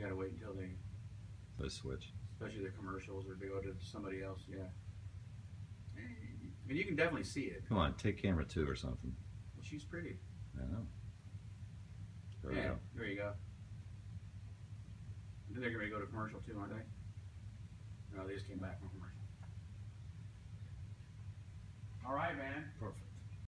gotta wait until they, They switch. especially the commercials, or they go to somebody else. Yeah. I mean, you can definitely see it. Come on, take camera 2 or something. Well, she's pretty. I know. There we Yeah, go. there you go. Then they're going to go to commercial too, aren't they? No, they just came back from commercial. All right, man. Perfect.